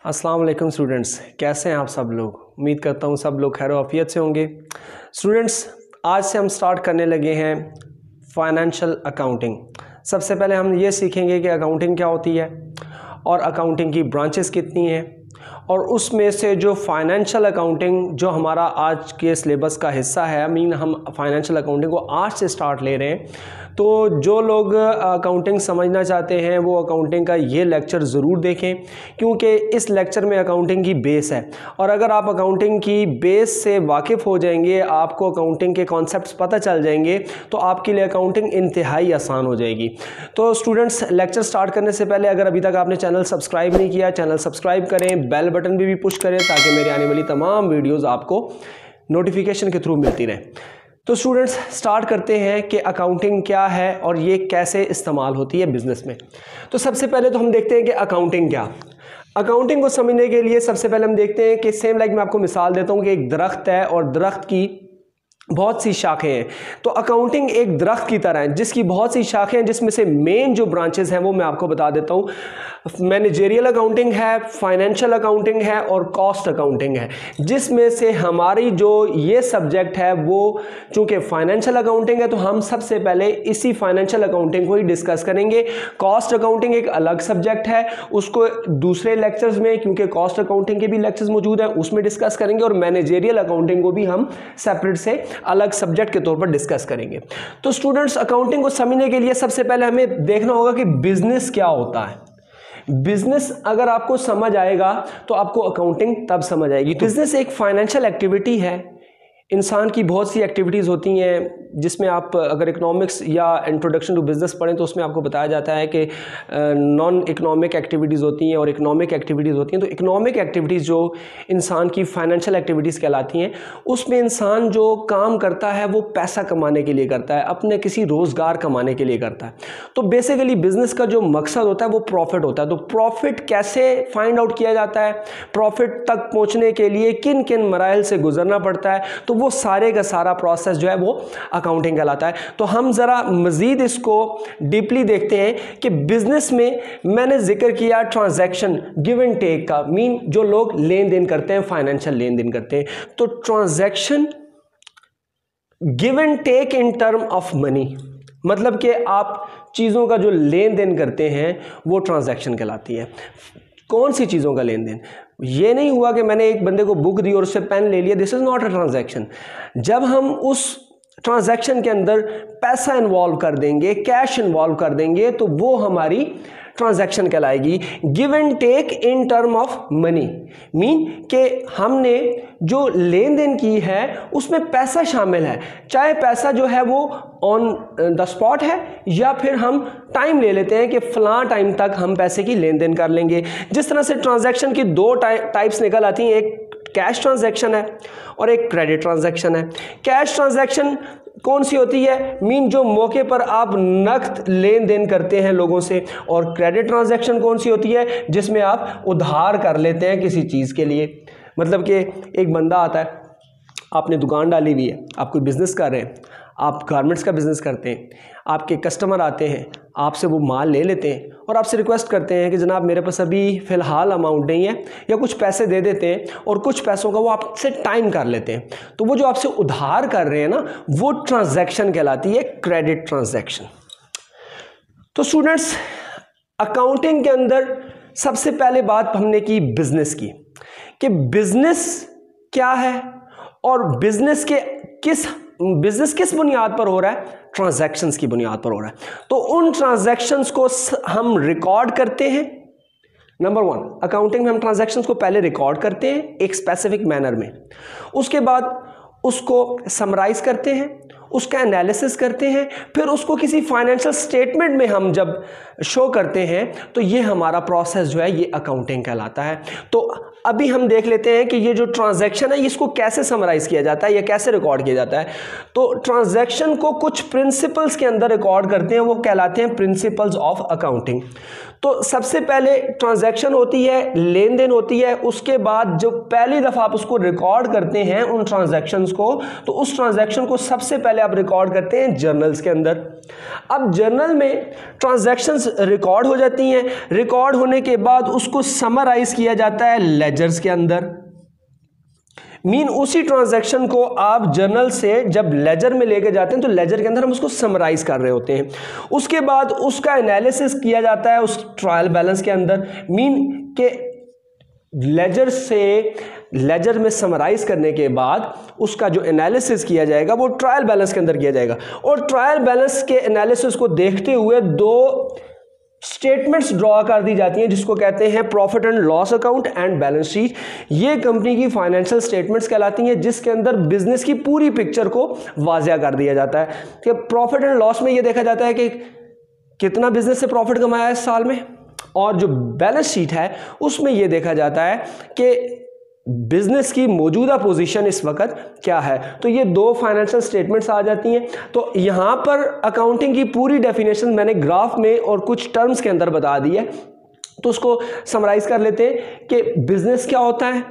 अस्सलाम वालेकुम स्टूडेंट्स, कैसे हैं आप सब लोग। उम्मीद करता हूँ सब लोग खैर आफियत से होंगे। स्टूडेंट्स, आज से हम स्टार्ट करने लगे हैं फाइनेंशियल अकाउंटिंग। सबसे पहले हम ये सीखेंगे कि अकाउंटिंग क्या होती है और अकाउंटिंग की ब्रांचेस कितनी हैं, और उसमें से जो फाइनेंशियल अकाउंटिंग जो हमारा आज के सिलेबस का हिस्सा है, हम फाइनेंशियल अकाउंटिंग को आज से स्टार्ट ले रहे हैं। तो जो लोग अकाउंटिंग समझना चाहते हैं वो अकाउंटिंग का ये लेक्चर ज़रूर देखें, क्योंकि इस लेक्चर में अकाउंटिंग की बेस है। और अगर आप अकाउंटिंग की बेस से वाकिफ़ हो जाएंगे, आपको अकाउंटिंग के कॉन्सेप्ट्स पता चल जाएंगे, तो आपके लिए अकाउंटिंग इंतहाई आसान हो जाएगी। तो स्टूडेंट्स, लेक्चर स्टार्ट करने से पहले अगर अभी तक आपने चैनल सब्सक्राइब नहीं किया, चैनल सब्सक्राइब करें, बेल बटन भी पुश करें ताकि मेरी आने वाली तमाम वीडियोज़ आपको नोटिफिकेशन के थ्रू मिलती रहे। तो स्टूडेंट्स, स्टार्ट करते हैं कि अकाउंटिंग क्या है और ये कैसे इस्तेमाल होती है बिजनेस में। तो सबसे पहले तो हम देखते हैं कि अकाउंटिंग क्या। अकाउंटिंग को समझने के लिए सबसे पहले हम देखते हैं कि सेम लाइक मैं आपको मिसाल देता हूँ कि एक दरख्त है और दरख्त की बहुत सी शाखें हैं। तो अकाउंटिंग एक दरख्त की तरह है जिसकी बहुत सी शाखें हैं, जिसमें से मेन जो ब्रांचेस हैं वो मैं आपको बता देता हूँ। मैनेजेरियल अकाउंटिंग है, फाइनेंशियल अकाउंटिंग है और कॉस्ट अकाउंटिंग है, जिसमें से हमारी जो ये सब्जेक्ट है वो चूंकि फाइनेंशियल अकाउंटिंग है तो हम सबसे पहले इसी फाइनेंशियल अकाउंटिंग को ही डिस्कस करेंगे। कॉस्ट अकाउंटिंग एक अलग सब्जेक्ट है, उसको दूसरे लेक्चर्स में, क्योंकि कॉस्ट अकाउंटिंग के भी लेक्चर्स मौजूद हैं, उसमें डिस्कस करेंगे। और मैनेजेरियल अकाउंटिंग को भी हम सेपरेट से अलग सब्जेक्ट के तौर पर डिस्कस करेंगे। तो स्टूडेंट्स, अकाउंटिंग को समझने के लिए सबसे पहले हमें देखना होगा कि बिजनेस क्या होता है। बिजनेस अगर आपको समझ आएगा तो आपको अकाउंटिंग तब समझ आएगी। बिजनेस एक फाइनेंशियल एक्टिविटी है। इंसान की बहुत सी एक्टिविटीज़ होती हैं, जिसमें आप अगर इकोनॉमिक्स या इंट्रोडक्शन टू बिज़नेस पढ़ें तो उसमें आपको बताया जाता है कि नॉन इकोनॉमिक एक्टिविटीज़ होती हैं और इकोनॉमिक एक्टिविटीज़ होती हैं। तो इकोनॉमिक एक्टिविटीज़ जो इंसान की फाइनेंशियल एक्टिविटीज़ कहलाती हैं, उसमें इंसान जो काम करता है वो पैसा कमाने के लिए करता है, अपने किसी रोज़गार कमाने के लिए करता है। तो बेसिकली बिज़नेस का जो मकसद होता है वो प्रॉफिट होता है। तो प्रॉफिट कैसे फाइंड आउट किया जाता है, प्रॉफिट तक पहुँचने के लिए किन किन मराइल से गुजरना पड़ता है, तो वो सारे का सारा प्रोसेस जो है वो अकाउंटिंग कहलाता है। तो हम जरा मजीद इसको डीपली देखते हैं कि बिजनेस में मैंने जिक्र किया ट्रांजैक्शन, गिव एंड टेक का, मीन जो लोग लेन देन करते हैं, फाइनेंशियल लेन देन करते हैं। तो transaction, give and take in term of money, मतलब कि आप चीज़ों का जो लेन देन करते हैं वो ट्रांजैक्शन कहलाती है। कौन सी चीज़ों का लेन देन? ये नहीं हुआ कि मैंने एक बंदे को बुक दी और उससे पेन ले लिया, this is not a transaction. जब हम उस ट्रांजैक्शन के अंदर पैसा इन्वॉल्व कर देंगे, कैश इन्वॉल्व कर देंगे, तो वो हमारी ट्रांजैक्शन कहलाएगी। Give and take in term of money, mean कि हमने जो लेन देन की है उसमें पैसा शामिल है, चाहे पैसा जो है वो ऑन द स्पॉट है या फिर हम टाइम ले लेते हैं कि फलां टाइम तक हम पैसे की लेन देन कर लेंगे। जिस तरह से ट्रांजैक्शन की दो टाइप्स निकल आती हैं, एक कैश ट्रांजैक्शन है और एक क्रेडिट ट्रांजैक्शन है। कैश ट्रांजैक्शन कौन सी होती है? मीन जो मौके पर आप नकद लेन देन करते हैं लोगों से। और क्रेडिट ट्रांजैक्शन कौन सी होती है? जिसमें आप उधार कर लेते हैं किसी चीज़ के लिए। मतलब कि एक बंदा आता है, आपने दुकान डाली हुई है, आप कोई बिज़नेस कर रहे हैं, आप गारमेंट्स का बिज़नेस करते हैं, आपके कस्टमर आते हैं, आपसे वो माल ले लेते हैं और आपसे रिक्वेस्ट करते हैं कि जनाब मेरे पास अभी फ़िलहाल अमाउंट नहीं है, या कुछ पैसे दे देते हैं और कुछ पैसों का वो आपसे टाइम कर लेते हैं। तो वो जो आपसे उधार कर रहे हैं ना, वो ट्रांजैक्शन कहलाती है क्रेडिट ट्रांजैक्शन। तो स्टूडेंट्स, अकाउंटिंग के अंदर सबसे पहले बात हमने की बिजनेस की, कि बिजनेस क्या है और बिजनेस किस बुनियाद पर हो रहा है? ट्रांजैक्शंस की बुनियाद पर हो रहा है। तो उन ट्रांजैक्शंस को हम रिकॉर्ड करते हैं। नंबर वन, अकाउंटिंग में हम ट्रांजैक्शंस को पहले रिकॉर्ड करते हैं एक स्पेसिफिक मैनर में, उसके बाद उसको समराइज करते हैं, उसका एनालिसिस करते हैं, फिर उसको किसी फाइनेंशियल स्टेटमेंट में हम जब शो करते हैं तो ये हमारा प्रोसेस जो है ये अकाउंटिंग कहलाता है। तो अभी हम देख लेते हैं कि ये जो ट्रांजैक्शन है इसको कैसे समराइज किया जाता है या कैसे रिकॉर्ड किया जाता है। तो ट्रांजैक्शन को कुछ प्रिंसिपल्स के अंदर रिकॉर्ड करते हैं, वो कहलाते हैं प्रिंसिपल्स ऑफ अकाउंटिंग। तो सबसे पहले ट्रांजैक्शन होती है, लेन देन होती है, उसके बाद जब पहली दफ़ा आप उसको रिकॉर्ड करते हैं उन ट्रांजैक्शंस को, तो उस ट्रांजैक्शन को सबसे पहले आप रिकॉर्ड करते हैं जर्नल्स के अंदर। अब जर्नल में ट्रांजैक्शंस रिकॉर्ड हो जाती हैं, रिकॉर्ड होने के बाद उसको समराइज किया जाता है लेजर्स के अंदर। उसी ट्रांजैक्शन को आप जर्नल से जब लेजर में लेके जाते हैं तो लेजर के अंदर हम उसको समराइज कर रहे होते हैं। उसके बाद उसका एनालिसिस किया जाता है उस ट्रायल बैलेंस के अंदर। के लेजर में समराइज करने के बाद उसका जो एनालिसिस किया जाएगा वो ट्रायल बैलेंस के अंदर किया जाएगा। और ट्रायल बैलेंस के एनालिसिस को देखते हुए दो स्टेटमेंट्स ड्रॉ कर दी जाती हैं जिसको कहते हैं profit and loss account and balance sheet. ये कंपनी की फाइनेंशियल स्टेटमेंट्स कहलाती हैं जिसके अंदर बिजनेस की पूरी पिक्चर को वाज़िया कर दिया जाता है कि प्रॉफिट एंड लॉस में ये देखा जाता है कि कितना बिजनेस से प्रॉफिट कमाया है इस साल में, और जो बैलेंस शीट है उसमें यह देखा जाता है कि बिजनेस की मौजूदा पोजीशन इस वक्त क्या है। तो ये दो फाइनेंशियल स्टेटमेंट्स आ जाती हैं। तो यहाँ पर अकाउंटिंग की पूरी डेफिनेशन मैंने ग्राफ में और कुछ टर्म्स के अंदर बता दी है। तो उसको समराइज कर लेते हैं कि बिजनेस क्या होता है।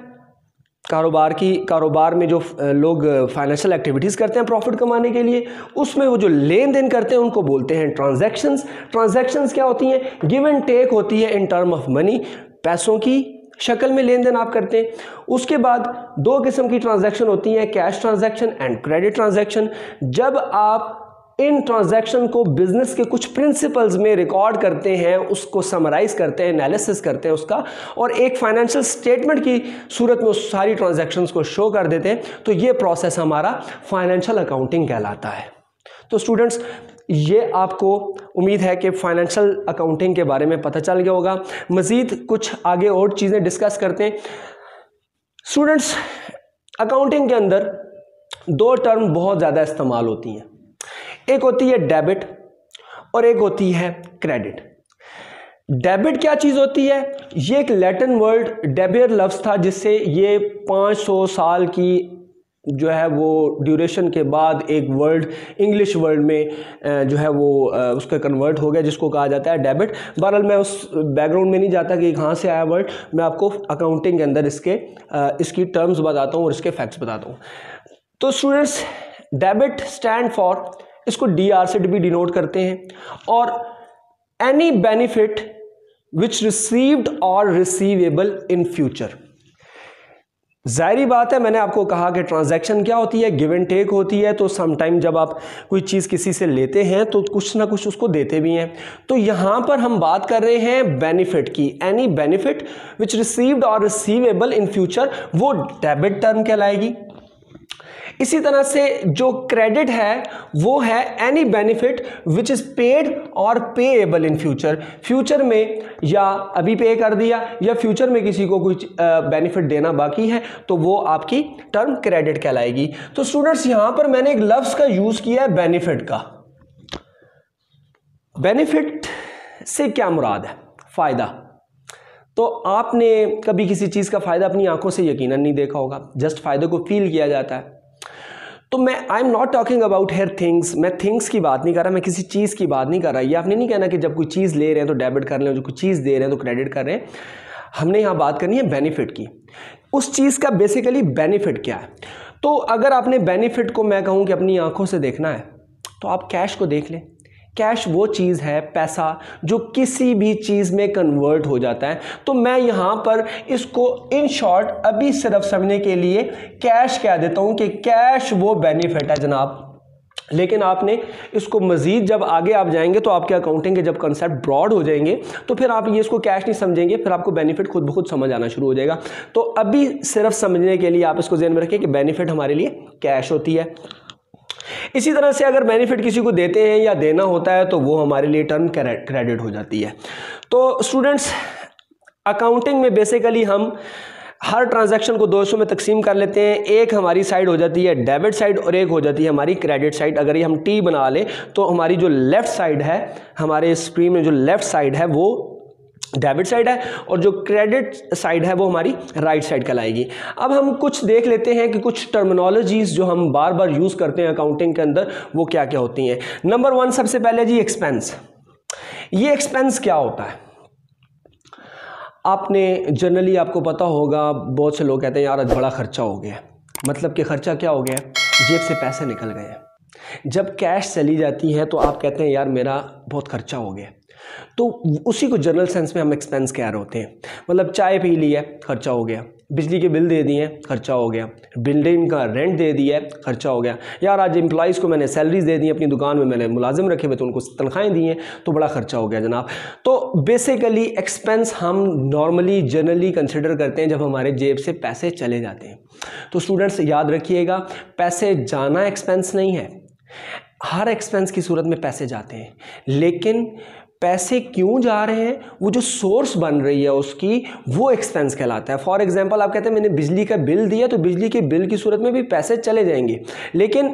कारोबार में जो लोग फाइनेंशियल एक्टिविटीज़ करते हैं प्रॉफिट कमाने के लिए, उसमें वो जो लेन देन करते हैं उनको बोलते हैं ट्रांजैक्शंस। ट्रांजैक्शंस क्या होती हैं? गिव एंड टेक होती है इन टर्म ऑफ मनी, पैसों की शक्ल में लेन देन आप करते हैं। उसके बाद दो किस्म की ट्रांजैक्शन होती हैं, cash transaction and credit transaction. जब आप इन ट्रांजैक्शन को बिजनेस के कुछ प्रिंसिपल्स में रिकॉर्ड करते हैं, उसको समराइज करते हैं, एनालिसिस करते हैं उसका, और एक फाइनेंशियल स्टेटमेंट की सूरत में उस सारी ट्रांजैक्शंस को शो कर देते हैं, तो ये प्रोसेस हमारा फाइनेंशियल अकाउंटिंग कहलाता है। तो स्टूडेंट्स, ये आपको उम्मीद है कि फाइनेंशियल अकाउंटिंग के बारे में पता चल गया होगा। मज़ीद कुछ आगे और चीज़ें डिस्कस करते हैं। स्टूडेंट्स, अकाउंटिंग के अंदर दो टर्म बहुत ज़्यादा इस्तेमाल होती हैं, एक होती है डेबिट और एक होती है क्रेडिट। डेबिट क्या चीज़ होती है? ये एक लैटिन वर्ड डेबियर लफ्ज़ था जिससे ये 500 साल की जो है वो ड्यूरेशन के बाद एक वर्ड इंग्लिश वर्ड में जो है वो उसका कन्वर्ट हो गया जिसको कहा जाता है डेबिट। बहरहाल मैं उस बैकग्राउंड में नहीं जाता कि कहाँ से आया वर्ड, मैं आपको अकाउंटिंग के अंदर इसकी टर्म्स बताता हूँ और इसके फैक्ट्स बताता हूँ। तो स्टूडेंट्स, डेबिट स्टैंड फॉर, इसको DR से भी डिनोट करते हैं, और any benefit which received or receivable in future. जाहिर बात है, मैंने आपको कहा कि ट्रांजैक्शन क्या होती है? गिव एंड टेक होती है। तो समटाइम जब आप कोई चीज़ किसी से लेते हैं तो कुछ ना कुछ उसको देते भी हैं। तो यहाँ पर हम बात कर रहे हैं बेनिफिट की। Any benefit which received or receivable in future, वो डेबिट टर्म कहलाएगी। इसी तरह से जो क्रेडिट है वो है any benefit which is paid or payable in future. Future में या अभी पे कर दिया या फ्यूचर में किसी को कुछ बेनिफिट देना बाकी है तो वो आपकी टर्म क्रेडिट कहलाएगी। तो स्टूडेंट्स, यहां पर मैंने एक लफ्ज का यूज किया है बेनिफिट का। बेनिफिट से क्या मुराद है? फायदा। तो आपने कभी किसी चीज का फायदा अपनी आंखों से यकीनन नहीं देखा होगा, जस्ट फायदे को फील किया जाता है। तो I am not talking about here things, मैं थिंग्स की बात नहीं कर रहा, मैं किसी चीज़ की बात नहीं कर रहा। ये आपने नहीं कहना कि जब कोई चीज़ ले रहे हैं तो डेबिट कर लें, जो कोई चीज़ दे रहे हैं तो क्रेडिट कर रहे हैं। हमने यहाँ बात करनी है बेनिफिट की। उस चीज़ का बेसिकली बेनिफिट क्या है? तो अगर आपने बेनिफिट को मैं कहूँ कि अपनी आंखों से देखना है तो आप कैश को देख लें। कैश वो चीज़ है, पैसा, जो किसी भी चीज़ में कन्वर्ट हो जाता है। तो मैं यहाँ पर इसको इन शॉर्ट अभी सिर्फ समझने के लिए कैश कह देता हूँ कि कैश वो बेनिफिट है जनाब। लेकिन आपने इसको मज़ीद जब आगे आप जाएंगे तो आपके अकाउंटिंग के जब कंसेप्ट ब्रॉड हो जाएंगे तो फिर आप ये इसको कैश नहीं समझेंगे, फिर आपको बेनिफिट खुद ब खुद समझ आना शुरू हो जाएगा। तो अभी सिर्फ समझने के लिए आप इसको ज़हन में रखें कि बेनिफिट हमारे लिए कैश होती है। इसी तरह से अगर बेनिफिट किसी को देते हैं या देना होता है तो वो हमारे लिए टर्म क्रेडिट हो जाती है। तो स्टूडेंट्स, अकाउंटिंग में बेसिकली हम हर ट्रांजैक्शन को दो हिस्सों में तकसीम कर लेते हैं। एक हमारी साइड हो जाती है डेबिट साइड और एक हो जाती है हमारी क्रेडिट साइड। अगर ये हम टी बना लें तो हमारी जो लेफ्ट साइड है, हमारे स्क्रीन में जो लेफ्ट साइड है वो डेबिट साइड है और जो क्रेडिट साइड है वो हमारी राइट साइड कहलाएगी। अब हम कुछ देख लेते हैं कि कुछ टर्मिनोलॉजीज जो हम बार बार यूज़ करते हैं अकाउंटिंग के अंदर वो क्या क्या होती हैं। नंबर 1 सबसे पहले जी एक्सपेंस। ये एक्सपेंस क्या होता है? आपने जनरली आपको पता होगा, बहुत से लोग कहते हैं यार आज बड़ा खर्चा हो गया। मतलब कि खर्चा क्या हो गया? जेब से पैसे निकल गए हैं। जब कैश चली जाती है तो आप कहते हैं यार मेरा बहुत खर्चा हो गया, तो उसी को जनरल सेंस में हम एक्सपेंस कह रहे होते हैं। मतलब चाय पी ली है, खर्चा हो गया, बिजली के बिल दे दिए, खर्चा हो गया, बिल्डिंग का रेंट दे दिया, खर्चा हो गया, यार आज एम्प्लॉइज़ को मैंने सैलरीज दे दी, अपनी दुकान में मैंने मुलाजिम रखे हुए तो उनको तनख्वाहें दी हैं, तो बड़ा खर्चा हो गया जनाब। तो बेसिकली एक्सपेंस हम नॉर्मली जनरली कंसिडर करते हैं जब हमारे जेब से पैसे चले जाते हैं। तो स्टूडेंट्स याद रखिएगा, पैसे जाना एक्सपेंस नहीं है। हर एक्सपेंस की सूरत में पैसे जाते हैं, लेकिन पैसे क्यों जा रहे हैं, वो जो सोर्स बन रही है उसकी, वो एक्सपेंस कहलाता है। फॉर एग्जांपल आप कहते हैं मैंने बिजली का बिल दिया, तो बिजली के बिल की सूरत में भी पैसे चले जाएंगे, लेकिन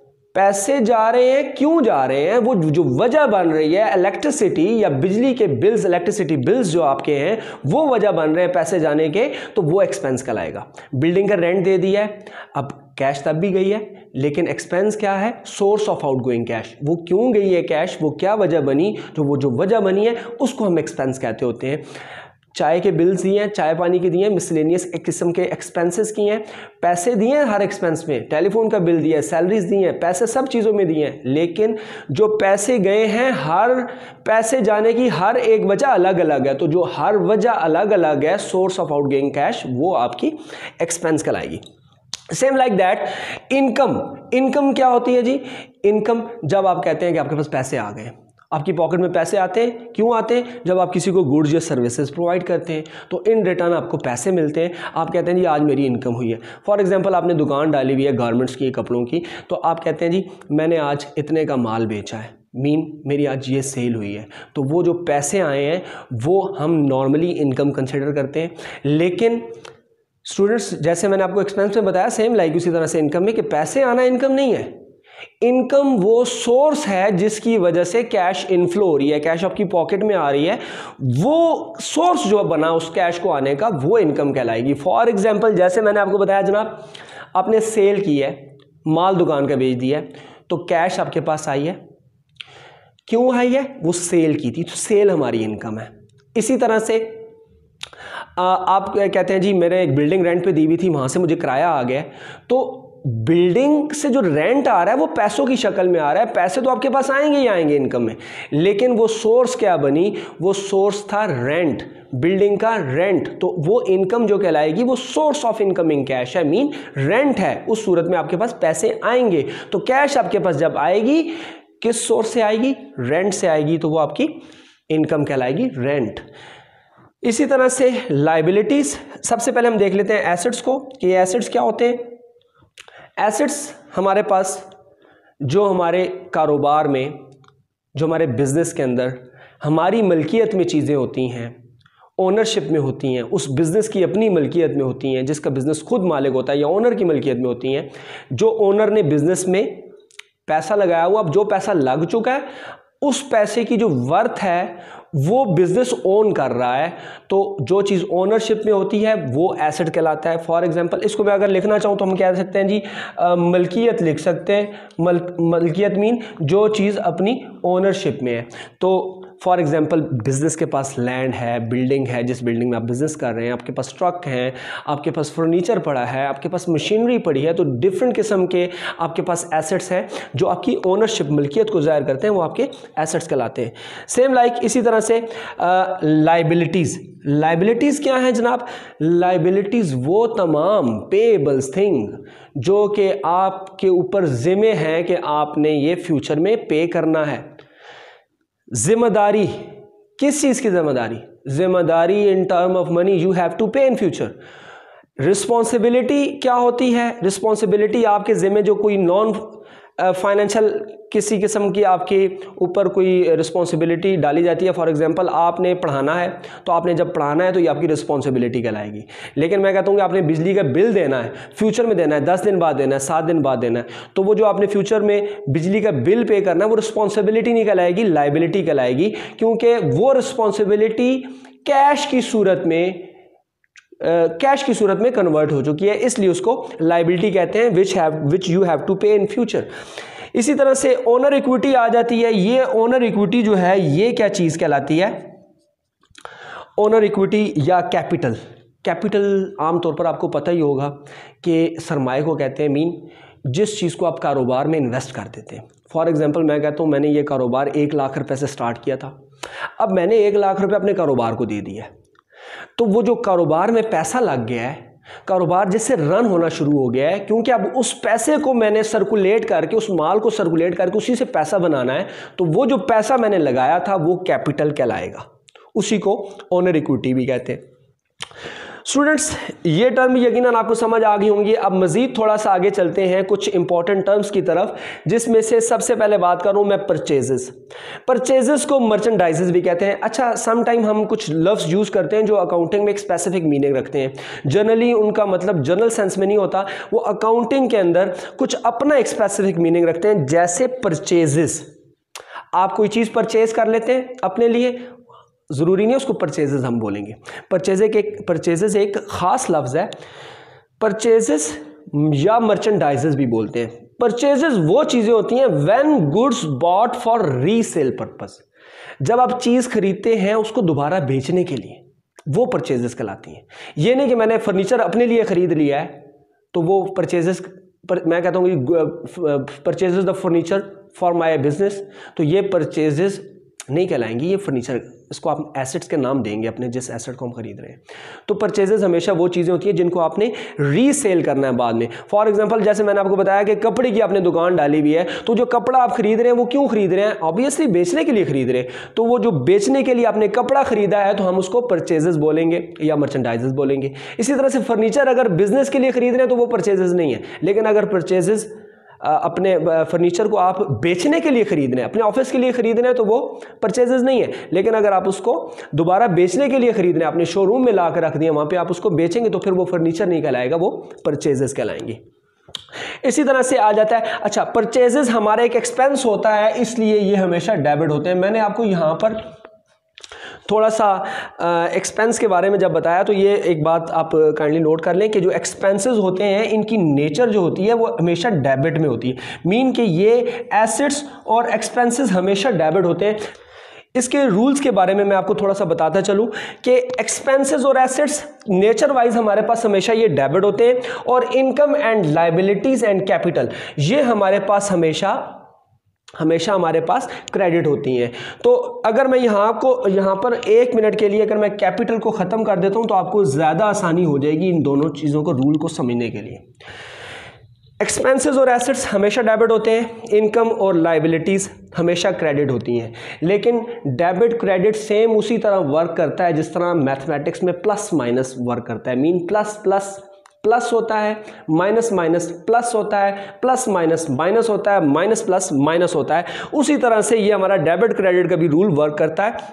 पैसे जा रहे हैं, क्यों जा रहे हैं, वो जो वजह बन रही है इलेक्ट्रिसिटी या बिजली के बिल्स, इलेक्ट्रिसिटी बिल्स जो आपके हैं वो वजह बन रहे हैं पैसे जाने के, तो वो एक्सपेंस कहलाएगा। बिल्डिंग का रेंट दे दिया है, अब कैश तब भी गई है, लेकिन एक्सपेंस क्या है, सोर्स ऑफ आउटगोइंग कैश। वो क्यों गई है कैश, वो क्या वजह बनी, वो जो वजह बनी है उसको हम एक्सपेंस कहते होते हैं। चाय के बिल्स दिए हैं, चाय पानी के दिए हैं, मिसलेनियस एक किस्म के एक्सपेंसेस किए हैं, पैसे दिए हैं हर एक्सपेंस में, टेलीफोन का बिल दिया है, सैलरीज दी हैं, पैसे सब चीज़ों में दिए हैं, लेकिन जो पैसे गए हैं, हर पैसे जाने की हर एक वजह अलग अलग है। तो जो हर वजह अलग अलग है, सोर्स ऑफ आउटगोइंग कैश, वो आपकी एक्सपेंस कहलाएगी। सेम लाइक दैट इनकम क्या होती है जी? इनकम जब आप कहते हैं कि आपके पास पैसे आ गए, आपकी पॉकेट में पैसे आते हैं, क्यों आते हैं? जब आप किसी को गुड्स या सर्विसेज प्रोवाइड करते हैं तो इन रिटर्न आपको पैसे मिलते हैं। आप कहते हैं जी आज मेरी इनकम हुई है। फॉर एग्जांपल आपने दुकान डाली हुई है गारमेंट्स की, कपड़ों की, तो आप कहते हैं जी मैंने आज इतने का माल बेचा है, मेरी आज ये सेल हुई है। तो वो जो पैसे आए हैं वो हम नॉर्मली इनकम कंसिडर करते हैं। लेकिन स्टूडेंट्स जैसे मैंने आपको एक्सपेंस में बताया, सेम लाइक उसी तरह से इनकम में कि पैसे आना इनकम नहीं है। इनकम वो सोर्स है जिसकी वजह से कैश इनफ्लो हो रही है, कैश आपकी पॉकेट में आ रही है, वो सोर्स जो बना उस कैश को आने का, वो इनकम कहलाएगी। फॉर एग्जांपल जैसे मैंने आपको बताया जनाब, आपने सेल की है, माल दुकान का बेच दिया है, तो कैश आपके पास आई है, क्यों आई है? वो सेल की थी, तो सेल हमारी इनकम है। इसी तरह से आप कहते हैं जी मैंने एक बिल्डिंग रेंट पे दी हुई थी, वहाँ से मुझे किराया आ गया, तो बिल्डिंग से जो रेंट आ रहा है वो पैसों की शक्ल में आ रहा है, पैसे तो आपके पास आएंगे ही आएंगे इनकम में, लेकिन वो सोर्स क्या बनी? वो सोर्स था रेंट, बिल्डिंग का रेंट। तो वो इनकम जो कहलाएगी वो सोर्स ऑफ इनकमिंग कैश है, मीन रेंट है, उस सूरत में आपके पास पैसे आएंगे। तो कैश आपके पास जब आएगी, किस सोर्स से आएगी? रेंट से आएगी, तो वो आपकी इनकम कहलाएगी, रेंट। इसी तरह से लायबिलिटीज, सबसे पहले हम देख लेते हैं एसेट्स को कि ये एसेट्स क्या होते हैं। एसेट्स हमारे पास जो हमारे कारोबार में, जो हमारे बिजनेस के अंदर हमारी मलकियत में चीज़ें होती हैं, ओनरशिप में होती हैं, उस बिज़नेस की अपनी मलकियत में होती हैं, जिसका बिज़नेस खुद मालिक होता है या ओनर की मलकियत में होती हैं, जो ओनर ने बिज़नेस में पैसा लगाया हुआ, अब जो पैसा लग चुका है उस पैसे की जो वर्थ है वो बिजनेस ओन कर रहा है, तो जो चीज़ ओनरशिप में होती है वो एसेट कहलाता है। फॉर एग्जांपल इसको मैं अगर लिखना चाहूँ तो हम कह सकते हैं जी मलकियत लिख सकते हैं। मलकियत मीन जो चीज़ अपनी ओनरशिप में है। तो फॉर एग्जांपल बिज़नेस के पास लैंड है, बिल्डिंग है, जिस बिल्डिंग में आप बिज़नेस कर रहे हैं, आपके पास ट्रक हैं, आपके पास फर्नीचर पड़ा है, आपके पास मशीनरी पड़ी है, तो डिफरेंट किस्म के आपके पास एसेट्स हैं जो आपकी ओनरशिप मलकियत को ज़ाहिर करते हैं, वो आपके एसेट्स कहलाते हैं। सेम लाइक इसी तरह से लायबिलिटीज़ क्या है जनाब? लायबिलिटीज़ वो तमाम पेएबल्स थिंग जो कि आपके ऊपर ज़िम्मे हैं कि आपने ये फ्यूचर में पे करना है। जिम्मेदारी, किस चीज़ की जिम्मेदारी? जिम्मेदारी in term of money you have to pay in future. Responsibility क्या होती है? रिस्पॉन्सिबिलिटी आपके ज़िम्मे जो कोई नॉन फाइनेंशियल किसी किस्म की आपके ऊपर कोई रिस्पॉन्सिबिलिटी डाली जाती है। फॉर एग्जांपल आपने पढ़ाना है, तो आपने जब पढ़ाना है तो ये आपकी रिस्पॉन्सिबिलिटी कहलाएगी। लेकिन मैं कहता हूँ कि आपने बिजली का बिल देना है, फ्यूचर में देना है, 10 दिन बाद देना है, 7 दिन बाद देना है, तो वो जो आपने फ्यूचर में बिजली का बिल पे करना है वो रिस्पॉन्सिबिलिटी नहीं कहलाएगी, लायबिलिटी कहलाएगी, क्योंकि वो रिस्पॉन्सिबिलिटी कैश की सूरत में कन्वर्ट हो चुकी है, इसलिए उसको लायबिलिटी कहते हैं, which you have to pay in future. इसी तरह से ओनर इक्विटी आ जाती है। ये ओनर इक्विटी जो है ये क्या चीज़ कहलाती है? ओनर इक्विटी या कैपिटल आमतौर पर आपको पता ही होगा कि सरमाए को कहते हैं, मीन जिस चीज़ को आप कारोबार में इन्वेस्ट कर देते हैं। फॉर एग्जांपल मैं कहता हूँ मैंने ये कारोबार 1 लाख रुपए से स्टार्ट किया था, अब मैंने 1 लाख रुपए अपने कारोबार को दे दिया, तो वो जो कारोबार में पैसा लग गया है, कारोबार जिससे रन होना शुरू हो गया है, क्योंकि अब उस पैसे को मैंने सर्कुलेट करके, उस माल को सर्कुलेट करके उसी से पैसा बनाना है, तो वो जो पैसा मैंने लगाया था वो कैपिटल कहलाएगा, उसी को ओनर इक्विटी भी कहते हैं। स्टूडेंट्स ये टर्म यकीनन आपको समझ आ गई होंगी। अब मजीद थोड़ा सा आगे चलते हैं कुछ इंपॉर्टेंट टर्म्स की तरफ, जिसमें से सबसे पहले बात करूं मैं परचेजेस। परचेजेस को मर्चेंडाइजेस भी कहते हैं। अच्छा, सम टाइम हम कुछ लफ्ज़ यूज़ करते हैं जो अकाउंटिंग में एक स्पेसिफिक मीनिंग रखते हैं, जनरली उनका मतलब जनरल सेंस में नहीं होता, वो अकाउंटिंग के अंदर कुछ अपना एक स्पेसिफिक मीनिंग रखते हैं। जैसे परचेजेस, आप कोई चीज़ परचेज कर लेते हैं अपने लिए, ज़रूरी नहीं उसको परचेजेस हम बोलेंगे। परचेजेस एक ख़ास लफ्ज़ है। परचेजेस या मर्चेंडाइजेस भी बोलते हैं। परचेजेस वो चीज़ें होती हैं when goods bought for resale purpose, जब आप चीज़ खरीदते हैं उसको दोबारा बेचने के लिए, वो परचेजेस कहलाती हैं। ये नहीं कि मैंने फर्नीचर अपने लिए ख़रीद लिया है तो वो परचेजेस, मैं कहता हूँ purchases the furniture for my business, तो ये परचेजेस नहीं कहलाएंगी, ये फर्नीचर, इसको आप एसेट्स के नाम देंगे अपने जिस एसेट को हम खरीद रहे हैं। तो परचेजेस हमेशा वो चीज़ें होती हैं जिनको आपने रीसेल करना है बाद में। फॉर एग्जांपल जैसे मैंने आपको बताया कि कपड़े की आपने दुकान डाली हुई है, तो जो कपड़ा आप खरीद रहे हैं वो क्यों खरीद रहे हैं? ऑब्वियसली बेचने के लिए खरीद रहे हैं, तो वो जो बेचने के लिए आपने कपड़ा खरीदा है तो हम उसको परचेजेस बोलेंगे या मर्चेंडाइजेस बोलेंगे। इसी तरह से फर्नीचर अगर बिजनेस के लिए खरीद रहे हैं तो वो परचेजेस नहीं है, लेकिन अगर परचेजेस अपने फर्नीचर को आप बेचने के लिए खरीद रहे हैं, अपने ऑफिस के लिए खरीद रहे हैं, तो वो परचेजेस नहीं है। लेकिन अगर आप उसको दोबारा बेचने के लिए खरीद रहे हैं, अपने शोरूम में ला कर रख दिया, वहाँ पे आप उसको बेचेंगे, तो फिर वो फर्नीचर नहीं कहलाएगा, वो परचेजेस कहलाएंगे। इसी तरह से आ जाता है, अच्छा परचेजेस हमारा एक एक्सपेंस होता है, इसलिए ये हमेशा डेबिट होते हैं। मैंने आपको यहाँ पर थोड़ा सा एक्सपेंस के बारे में जब बताया तो ये एक बात आप काइंडली नोट कर लें कि जो एक्सपेंसेस होते हैं इनकी नेचर जो होती है वो हमेशा डेबिट में होती है। मीन कि ये एसेट्स और एक्सपेंसेस हमेशा डेबिट होते हैं। इसके रूल्स के बारे में मैं आपको थोड़ा सा बताता चलूं कि एक्सपेंसेस और एसेट्स नेचर वाइज हमारे पास हमेशा ये डेबिट होते हैं, और income and liabilities and capital ये हमारे पास हमेशा हमारे पास क्रेडिट होती हैं। तो अगर मैं यहाँ पर 1 मिनट के लिए अगर मैं कैपिटल को ख़त्म कर देता हूँ तो आपको ज़्यादा आसानी हो जाएगी इन दोनों चीज़ों को, रूल को समझने के लिए। एक्सपेंसेस और एसेट्स हमेशा डेबिट होते हैं, इनकम और लायबिलिटीज़ हमेशा क्रेडिट होती हैं। लेकिन डेबिट क्रेडिट सेम उसी तरह वर्क करता है जिस तरह मैथमेटिक्स में प्लस माइनस वर्क करता है। मीन प्लस प्लस प्लस होता है, माइनस माइनस प्लस होता है, प्लस माइनस माइनस होता है, माइनस प्लस माइनस होता है। उसी तरह से ये हमारा डेबिट क्रेडिट का भी रूल वर्क करता है।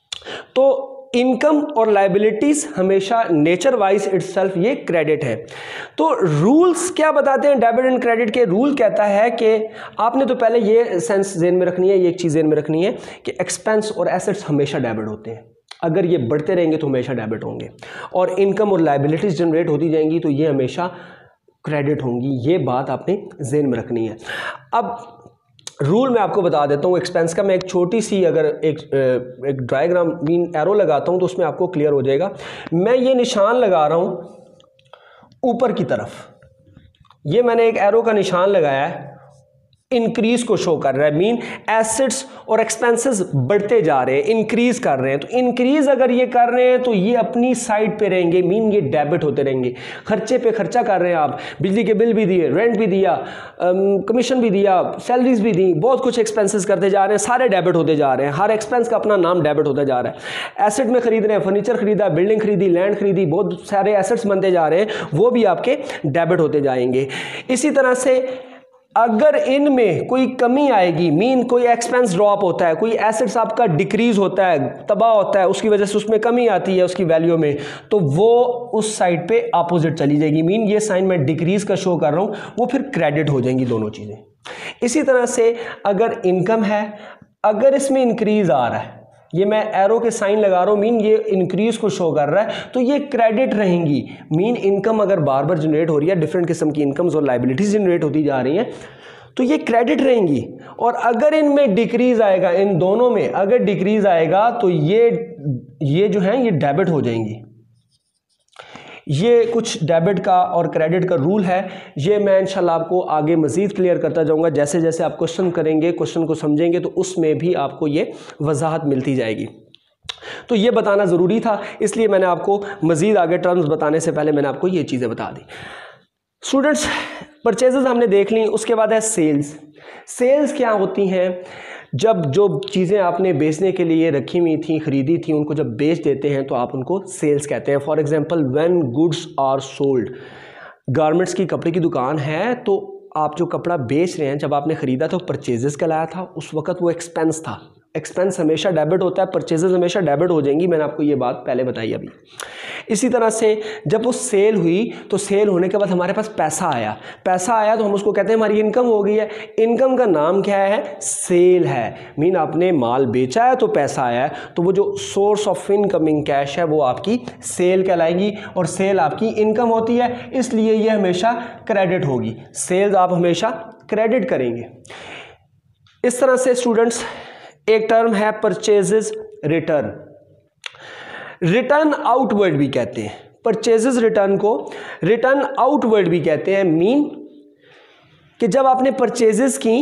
तो इनकम और लायबिलिटीज हमेशा नेचर वाइज इटसेल्फ ये क्रेडिट है। तो रूल्स क्या बताते हैं डेबिट एंड क्रेडिट के? रूल कहता है कि आपने तो पहले ये सेंस ज़हन में रखनी है, ये एक चीज़ ज़हन में रखनी है कि एक्सपेंस और एसेट्स हमेशा डेबिट होते हैं। अगर ये बढ़ते रहेंगे तो हमेशा डेबिट होंगे, और इनकम और लायबिलिटीज जनरेट होती जाएंगी तो ये हमेशा क्रेडिट होंगी। ये बात आपने ज़हन में रखनी है। अब रूल मैं आपको बता देता हूँ एक्सपेंस का। मैं एक छोटी सी अगर एक डायग्राम मीन एरो लगाता हूँ तो उसमें आपको क्लियर हो जाएगा। मैं ये निशान लगा रहा हूँ ऊपर की तरफ, ये मैंने एक एरो का निशान लगाया है, इंक्रीज को शो कर रहा है। मीन एसेट्स और एक्सपेंसेस बढ़ते जा रहे हैं, इंक्रीज कर रहे हैं। तो इंक्रीज अगर ये कर रहे हैं तो ये अपनी साइड पे रहेंगे, मीन ये डेबिट होते रहेंगे। खर्चे पे खर्चा कर रहे हैं आप, बिजली के बिल भी दिए, रेंट भी दिया, कमीशन भी दिया, सैलरीज भी दी, बहुत कुछ एक्सपेंसेस करते जा रहे हैं, सारे डेबिट होते जा रहे हैं। हर एक्सपेंस का अपना नाम डेबिट होता जा रहा है। एसेट में खरीद रहे हैं, फर्नीचर खरीदा, बिल्डिंग खरीदी, लैंड खरीदी, बहुत सारे एसेट्स बनते जा रहे हैं, वो भी आपके डेबिट होते जाएंगे। इसी तरह से अगर इनमें कोई कमी आएगी, मीन कोई एक्सपेंस ड्रॉप होता है, कोई एसेट्स आपका डिक्रीज होता है, तबाह होता है, उसकी वजह से उसमें कमी आती है उसकी वैल्यू में, तो वो उस साइड पे अपोजिट चली जाएगी। मीन ये साइन मैं डिक्रीज का शो कर रहा हूँ, वो फिर क्रेडिट हो जाएंगी दोनों चीज़ें। इसी तरह से अगर इनकम है, अगर इसमें इंक्रीज आ रहा है, ये मैं एरो के साइन लगा रहा हूँ, मीन ये इंक्रीज को शो कर रहा है, तो ये क्रेडिट रहेंगी। मीन इनकम अगर बार बार जनरेट हो रही है, डिफरेंट किस्म की इनकम्स और लायबिलिटीज जनरेट होती जा रही हैं, तो ये क्रेडिट रहेंगी। और अगर इनमें डिक्रीज आएगा, इन दोनों में अगर डिक्रीज आएगा तो ये जो है ये डेबिट हो जाएंगी। ये कुछ डेबिट का और क्रेडिट का रूल है, ये मैं इंशाल्लाह आपको आगे मज़ीद क्लियर करता जाऊंगा। जैसे जैसे आप क्वेश्चन करेंगे, क्वेश्चन को समझेंगे, तो उसमें भी आपको ये वजाहत मिलती जाएगी। तो ये बताना ज़रूरी था, इसलिए मैंने आपको मज़ीद आगे टर्म्स बताने से पहले मैंने आपको ये चीज़ें बता दी। स्टूडेंट्स, परचेजेस हमने देख ली, उसके बाद है सेल्स। सेल्स क्या होती हैं? जब जो चीज़ें आपने बेचने के लिए रखी हुई थी, ख़रीदी थी, उनको जब बेच देते हैं तो आप उनको सेल्स कहते हैं। For example, when goods are sold, garments की, कपड़े की दुकान है, तो आप जो कपड़ा बेच रहे हैं, जब आपने ख़रीदा तो परचेजेस कहलाया था, उस वक्त वो एक्सपेंस था। एक्सपेंस हमेशा डेबिट होता है, परचेजेस हमेशा डेबिट हो जाएंगी, मैंने आपको ये बात पहले बताई अभी। इसी तरह से जब वो सेल हुई, तो सेल होने के बाद हमारे पास पैसा आया, पैसा आया तो हम उसको कहते हैं हमारी इनकम हो गई है। इनकम का नाम क्या है? सेल है। मीन आपने माल बेचा है तो पैसा आया है, तो वो जो सोर्स ऑफ इनकमिंग कैश है वो आपकी सेल कहलाएगी, और सेल आपकी इनकम होती है, इसलिए ये हमेशा क्रेडिट होगी। सेल्स आप हमेशा क्रेडिट करेंगे। इस तरह से स्टूडेंट्स एक टर्म है परचेजेस रिटर्न। रिटर्न आउटवर्ड भी कहते हैं, परचेजेस रिटर्न को रिटर्न आउटवर्ड भी कहते हैं। मीन कि जब आपने परचेजेस की,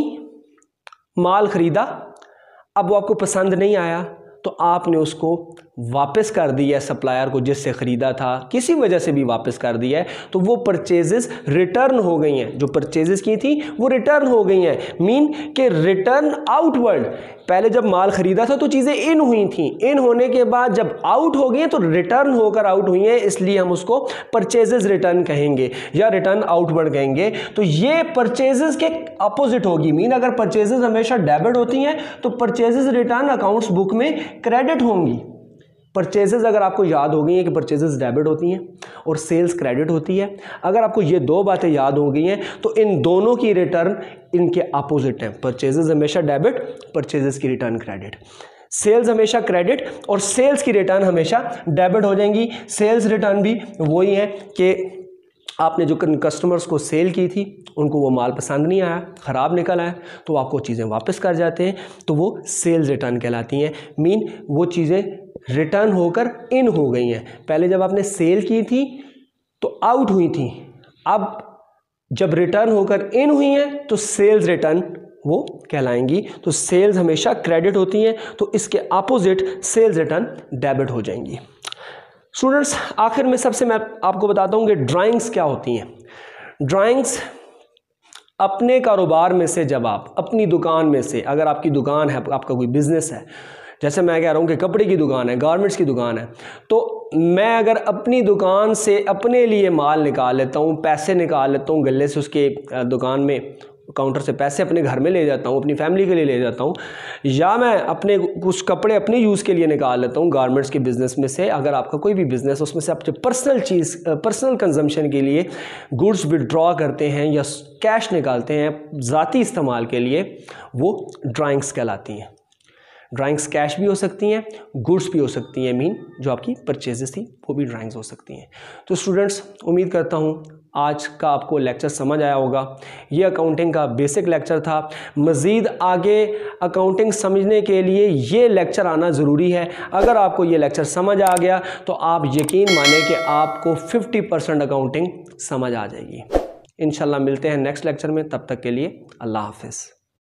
माल खरीदा, अब वो आपको पसंद नहीं आया, तो आपने उसको वापस कर दिया सप्लायर को जिससे ख़रीदा था, किसी वजह से भी वापस कर दिया है, तो वो परचेजेस रिटर्न हो गई हैं। जो परचेजेस की थी वो रिटर्न हो गई हैं। मीन के रिटर्न आउटवर्ड, पहले जब माल ख़रीदा था तो चीज़ें इन हुई थी, इन होने के बाद जब आउट हो गई हैं तो रिटर्न होकर आउट हुई हैं, इसलिए हम उसको परचेजेस रिटर्न कहेंगे या रिटर्न आउटवर्ड कहेंगे। तो ये परचेजेस के अपोजिट होगी। मीन अगर परचेजेस हमेशा डेबिट होती हैं तो परचेजेस रिटर्न अकाउंट्स बुक में क्रेडिट होंगी। परचेजेस अगर आपको याद हो गई हैं कि परचेजेस डेबिट होती हैं और सेल्स क्रेडिट होती है, अगर आपको ये दो बातें याद हो गई हैं तो इन दोनों की रिटर्न इनके अपोजिट हैं। परचेजेस हमेशा डेबिट, परचेजेस की रिटर्न क्रेडिट। सेल्स हमेशा क्रेडिट और सेल्स की रिटर्न हमेशा डेबिट हो जाएंगी। सेल्स रिटर्न भी वही है कि आपने जो कस्टमर्स को सेल की थी, उनको वो माल पसंद नहीं आया, ख़राब निकल आया, तो आपको चीज़ें वापस कर जाते हैं, तो वो सेल्स रिटर्न कहलाती हैं। मीन वो चीज़ें रिटर्न होकर इन हो गई हैं। पहले जब आपने सेल की थी तो आउट हुई थी, अब जब रिटर्न होकर इन हुई हैं तो सेल्स रिटर्न वो कहलाएंगी। तो सेल्स हमेशा क्रेडिट होती हैं, तो इसके अपोजिट सेल्स रिटर्न डेबिट हो जाएंगी। स्टूडेंट्स, आखिर में सबसे मैं आपको बताता हूँ कि ड्राइंग्स क्या होती हैं। ड्राइंग्स अपने कारोबार में से, जब आप अपनी दुकान में से, अगर आपकी दुकान है, आपका कोई बिजनेस है, जैसे मैं कह रहा हूँ कि कपड़े की दुकान है, गारमेंट्स की दुकान है, तो मैं अगर अपनी दुकान से अपने लिए माल निकाल लेता हूँ, पैसे निकाल लेता हूँ गले से, उसके दुकान में काउंटर से पैसे अपने घर में ले जाता हूँ, अपनी फैमिली के लिए ले जाता हूँ, या मैं अपने कुछ कपड़े अपने यूज़ के लिए निकाल लेता हूँ गारमेंट्स के बिज़नेस में से। अगर आपका कोई भी बिज़नेस, उसमें से आप जो पर्सनल चीज़, पर्सनल कंजम्पशन के लिए गुड्स विड्रॉ करते हैं या कैश निकालते हैं ज़ाती इस्तेमाल के लिए, वो ड्राइंग्स कहलाती हैं। ड्राइंग्स कैश भी हो सकती हैं, गुड्स भी हो सकती हैं। मीन जो आपकी परचेजेस थी वो भी ड्राइंग्स हो सकती हैं। तो स्टूडेंट्स, उम्मीद करता हूँ आज का आपको लेक्चर समझ आया होगा। ये अकाउंटिंग का बेसिक लेक्चर था। मज़ीद आगे अकाउंटिंग समझने के लिए ये लेक्चर आना ज़रूरी है। अगर आपको ये लेक्चर समझ आ गया तो आप यकीन माने कि आपको 50% अकाउंटिंग समझ आ जाएगी। इंशाल्लाह मिलते हैं नेक्स्ट लेक्चर में, तब तक के लिए अल्लाह हाफ़िज़।